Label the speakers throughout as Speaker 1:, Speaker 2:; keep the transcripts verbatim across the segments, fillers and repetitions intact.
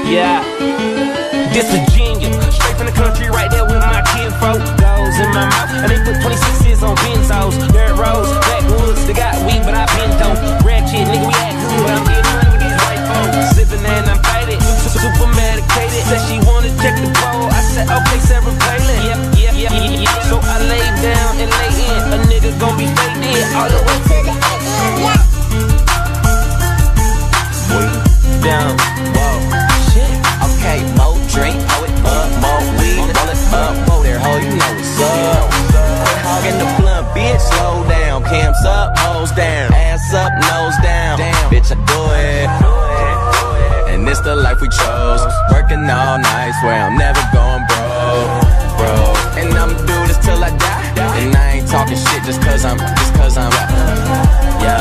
Speaker 1: Yeah, this Virginia, straight from the country, right there with my kinfolk. Goes in my mouth, and they put twenty-sixes on benzos. Dirt roads, backwoods, they got weed, but I been dope. Ratchet, nigga, we act good, but I'm getting money with these white folks. Sipping and I'm faded, super medicated. Said she wanna check the pole, I said okay, Sarah Palin. Yep, yep, yep, yep. So I lay down and lay in, a nigga gon' be faded all the way to the end. Yeah. Way down, whoa.
Speaker 2: Okay, more drink, hold it up, more weed, roll it up, whoa there, ho, you know what's up. Quit hogging the blunt, bitch, slow down. Cams up, hoes down, ass up, nose down. Damn, bitch, I do it. And this the life we chose. Working all night, swear I'm never going broke, bro. And I'ma do this till I die. And I ain't talking shit just cause I'm, just cause I'm, yeah,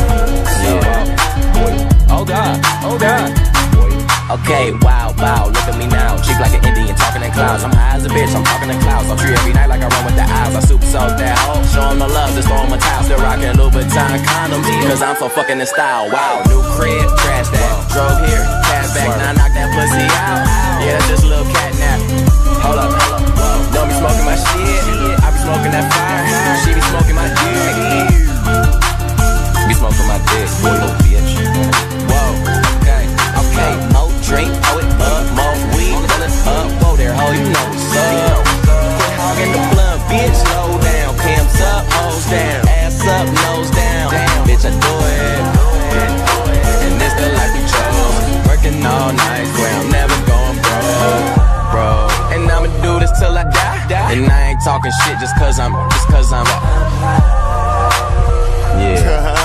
Speaker 2: yeah.
Speaker 1: Oh God, oh God.
Speaker 2: Okay, wow, wow, look at me now. Cheek like an Indian, talking in clouds. I'm high as a bitch, I'm talking in clouds. I'll treat every night like I run with the eyes. I super soak that hoe, show them the love, just throw them a towel. Still rocking Louboutin condoms, cause I'm so fucking in style. Wow, new crib, trash that. Drove here, cash back, now knock that pussy out. Yeah, that's just a little cat nap. Hold up, hold up, whoa. Don't be smoking my shit, I be smoking that fire. She be smoking my dick, be smoking my dick, boy, little bitch. Whoa, okay, okay, more drink, hold it up, more weed, roll it up, whoa there, ho, you know what's up. Quit hogging the blunt, bitch, slow down. Cams up, hoes down, ass up, nose down. Damn, bitch, I do it. And this the life we chose. Working all night, swear I'm never going broke, bro. And I'ma do this till I die. And I ain't talking shit just cause I'm, just cause I'm, yeah.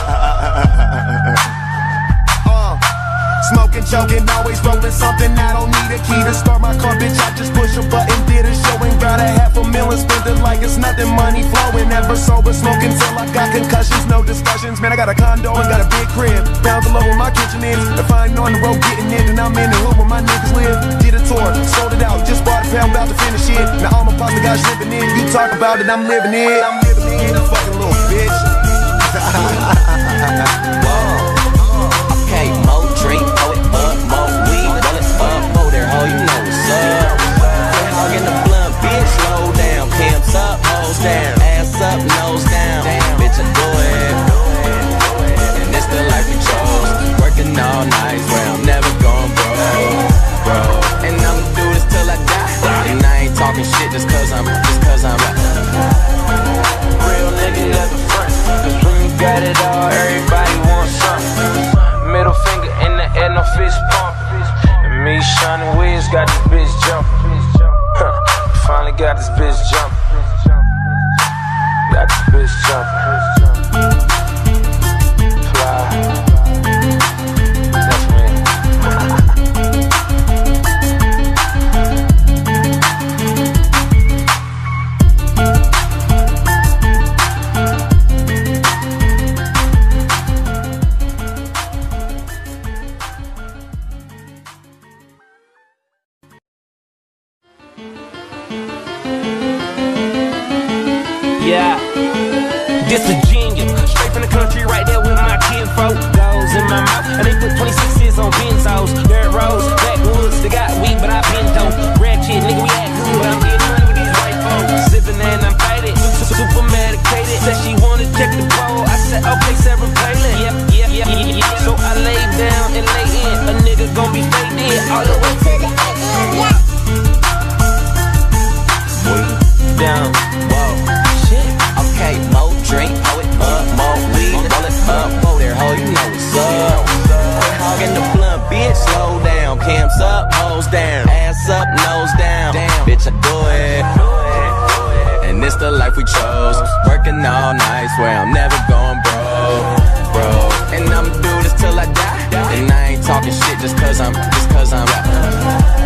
Speaker 3: Smoking, choking, always rolling something. I don't need a key to start my car, bitch. I just push a button, did a show and got a half a million. Spend it like it's nothing, money flowing. Never sober, smoking till I got concussions. No discussions, man. I got a condo and got a big crib. Pounds below where my kitchen is. If I ain't on the road getting in, then I'm in the hood where my niggas live. Did a tour, sold it out, just bought a pound, about to finish it. Now all my pasta guys living in. You talk about it, I'm living it. I'm living it, a fucking little bitch.
Speaker 2: Whoa. Okay, more drink, hold it up, more weed, roll it up, whoa there, ho, you know what's up. Quit hogging the blunt, bitch, slow down. Cams up, hoes down, ass up, nose down. Damn, bitch, I do it. And this the life we chose. Working all night, swear I'm never going broke, bro. And I'ma do this till I die. And I ain't talking shit just cause I'm, just cause I'm
Speaker 1: Real nigga never front, cause when you got it all, everybody wants something. Middle finger in the air, no fist pump. And me, Sean and Wiz got this bitch jumping. Huh. Finally got this bitch jumping. Got this bitch jumping. Fly. That's me. Yeah, this Virginia, straight from the country, right there with my kinfolk. Goes in my mouth, and they put twenty-sixes on benzos. Dirt roads, backwoods, they got weed, but I been dope. Ratchet, nigga, we act good, but I'm getting money with these white folks. Sipping and I'm faded, super medicated. Said she wanna check the pole, I said okay, Sarah Palin. Yep, yep, yep, yep. So I lay down and lay in, a nigga gon' be faded all the way to the end. Yeah. Way down, whoa.
Speaker 2: Okay, more drink, hold it up, more weed, roll it up, whoa there, ho, you know what's up. Quit hogging the blunt, bitch, slow down. Cams up, hoes down, ass up, nose down. Damn, bitch, I do it. And this the life we chose. Working all night, swear I'm never going broke, bro. And I'ma do this till I die. And I ain't talking shit just cause I'm, just cause I'm